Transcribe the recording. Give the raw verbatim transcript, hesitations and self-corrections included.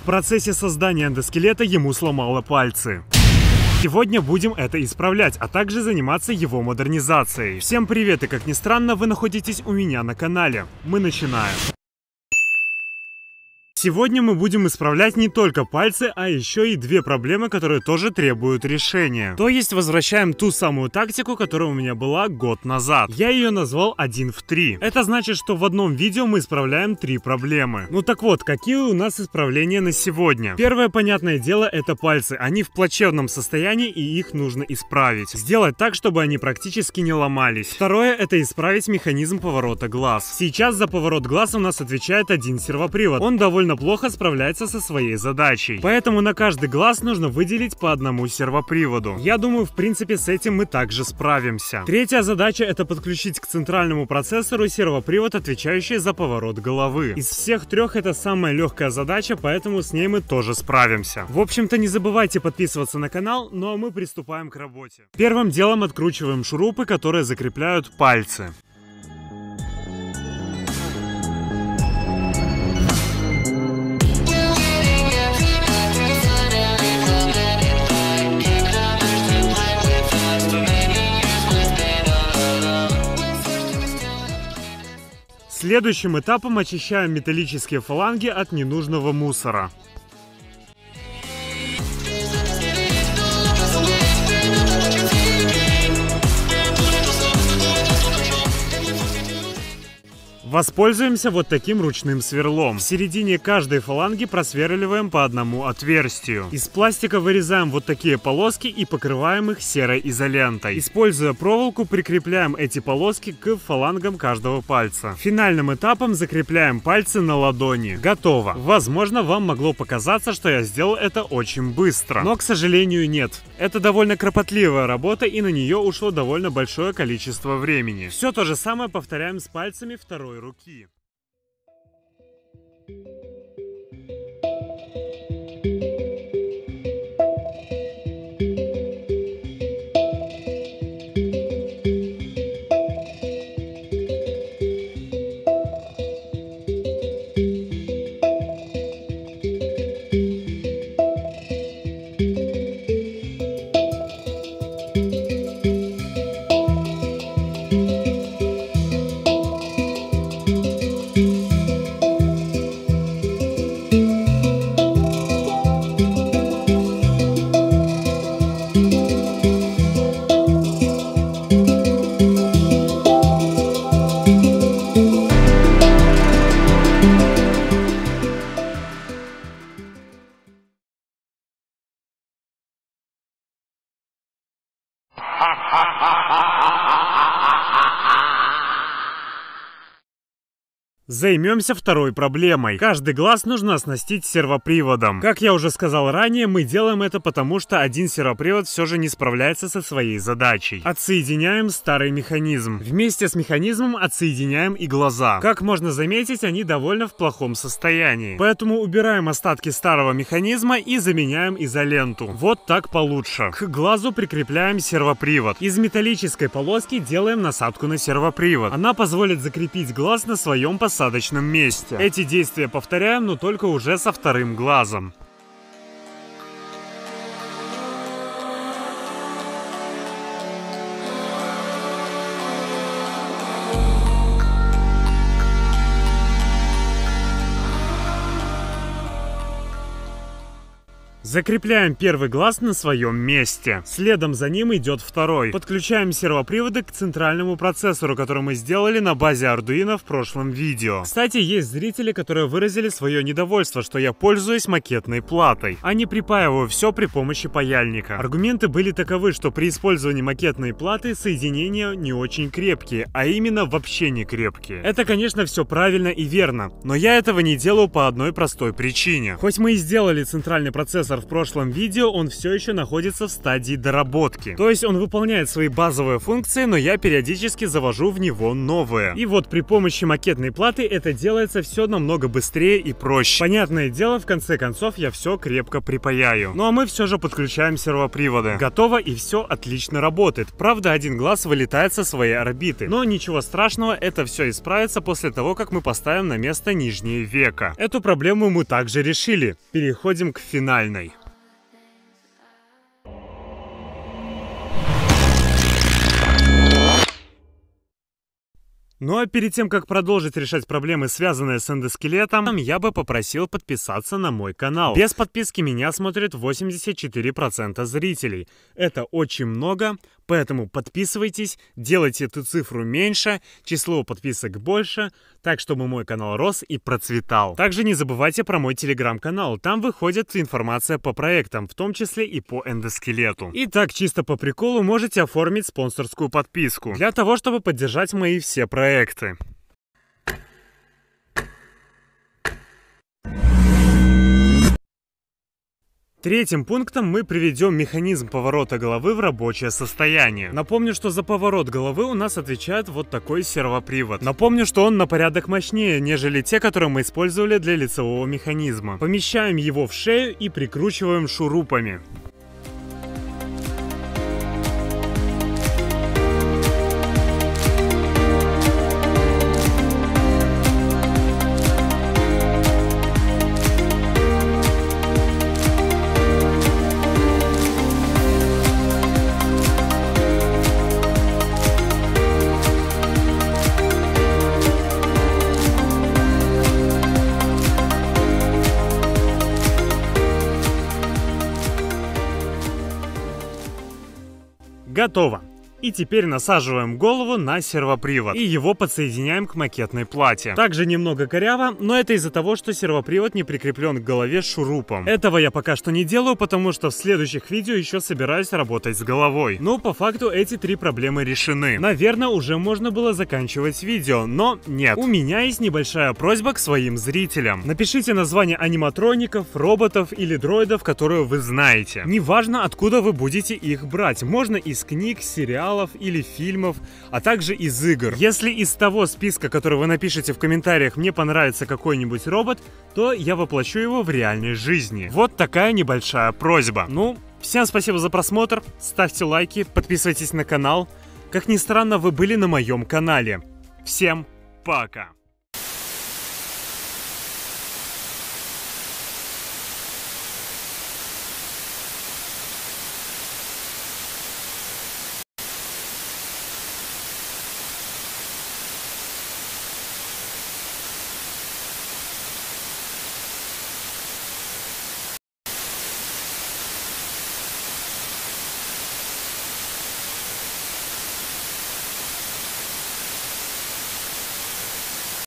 процессе создания эндоскелета ему сломало пальцы. Сегодня будем это исправлять, а также заниматься его модернизацией. Всем привет, и как ни странно, вы находитесь у меня на канале. Мы начинаем. Сегодня мы будем исправлять не только пальцы, а еще и две проблемы, которые тоже требуют решения. То есть возвращаем ту самую тактику, которая у меня была год назад. Я ее назвал один в три. Это значит, что в одном видео мы исправляем три проблемы. Ну так вот, какие у нас исправления на сегодня? Первое, понятное дело, это пальцы. Они в плачевном состоянии, и их нужно исправить. Сделать так, чтобы они практически не ломались. Второе, это исправить механизм поворота глаз. Сейчас за поворот глаз у нас отвечает один сервопривод. Он довольно плохо справляется со своей задачей. Поэтому на каждый глаз нужно выделить по одному сервоприводу. Я думаю, в принципе, с этим мы также справимся. Третья задача — это подключить к центральному процессору сервопривод, отвечающий за поворот головы. Из всех трех это самая легкая задача, поэтому с ней мы тоже справимся. В общем-то, не забывайте подписываться на канал, ну а мы приступаем к работе. Первым делом откручиваем шурупы, которые закрепляют пальцы. Следующим этапом очищаем металлические фаланги от ненужного мусора. Воспользуемся вот таким ручным сверлом. В середине каждой фаланги просверливаем по одному отверстию. Из пластика вырезаем вот такие полоски и покрываем их серой изолентой. Используя проволоку, прикрепляем эти полоски к фалангам каждого пальца. Финальным этапом закрепляем пальцы на ладони. Готово. Возможно, вам могло показаться, что я сделал это очень быстро. Но, к сожалению, нет. Это довольно кропотливая работа, и на нее ушло довольно большое количество времени. Все то же самое повторяем с пальцами второй руки. Займемся второй проблемой. Каждый глаз нужно оснастить сервоприводом. Как я уже сказал ранее, мы делаем это потому, что один сервопривод все же не справляется со своей задачей. Отсоединяем старый механизм. Вместе с механизмом отсоединяем и глаза. Как можно заметить, они довольно в плохом состоянии. Поэтому убираем остатки старого механизма и заменяем изоленту. Вот так получше. К глазу прикрепляем сервопривод. Из металлической полоски делаем насадку на сервопривод. Она позволит закрепить глаз на своем посадочном месте. Эти действия повторяем, но только уже со вторым глазом. Закрепляем первый глаз на своем месте. Следом за ним идет второй. Подключаем сервоприводы к центральному процессору, который мы сделали на базе Arduino в прошлом видео. Кстати, есть зрители, которые выразили свое недовольство, что я пользуюсь макетной платой, а не припаиваю все при помощи паяльника. Аргументы были таковы, что при использовании макетной платы соединения не очень крепкие, а именно вообще не крепкие. Это, конечно, все правильно и верно, но я этого не делаю по одной простой причине. Хоть мы и сделали центральный процессор процессор в прошлом видео, он все еще находится в стадии доработки. То есть он выполняет свои базовые функции, но я периодически завожу в него новые. И вот при помощи макетной платы это делается все намного быстрее и проще. Понятное дело, в конце концов я все крепко припаяю. Ну а мы все же подключаем сервоприводы. Готово, и все отлично работает. Правда, один глаз вылетает со своей орбиты. Но ничего страшного, это все исправится после того, как мы поставим на место нижнее веко. Эту проблему мы также решили. Переходим к финальной. Ну а перед тем, как продолжить решать проблемы, связанные с эндоскелетом, я бы попросил подписаться на мой канал. Без подписки меня смотрят восемьдесят четыре процента зрителей. Это очень много, поэтому подписывайтесь, делайте эту цифру меньше, число подписок больше, так чтобы мой канал рос и процветал. Также не забывайте про мой телеграм-канал, там выходит информация по проектам, в том числе и по эндоскелету. Итак, чисто по приколу можете оформить спонсорскую подписку, для того, чтобы поддержать мои все проекты. Проекты. Третьим пунктом мы приведем механизм поворота головы в рабочее состояние. Напомню, что за поворот головы у нас отвечает вот такой сервопривод. Напомню, что он на порядок мощнее, нежели те, которые мы использовали для лицевого механизма. Помещаем его в шею и прикручиваем шурупами. Готово. И теперь насаживаем голову на сервопривод и его подсоединяем к макетной плате. Также немного коряво, но это из-за того, что сервопривод не прикреплен к голове шурупом. Этого я пока что не делаю, потому что в следующих видео еще собираюсь работать с головой. Но по факту эти три проблемы решены. Наверное, уже можно было заканчивать видео, но нет. У меня есть небольшая просьба к своим зрителям. Напишите название аниматроников, роботов или дроидов, которые вы знаете. Неважно, откуда вы будете их брать. Можно из книг, сериалов или фильмов, а также из игр. Если из того списка, который вы напишите в комментариях, мне понравится какой-нибудь робот, то я воплощу его в реальной жизни. Вот такая небольшая просьба. Ну, всем спасибо за просмотр, ставьте лайки, подписывайтесь на канал. Как ни странно, вы были на моем канале. Всем пока!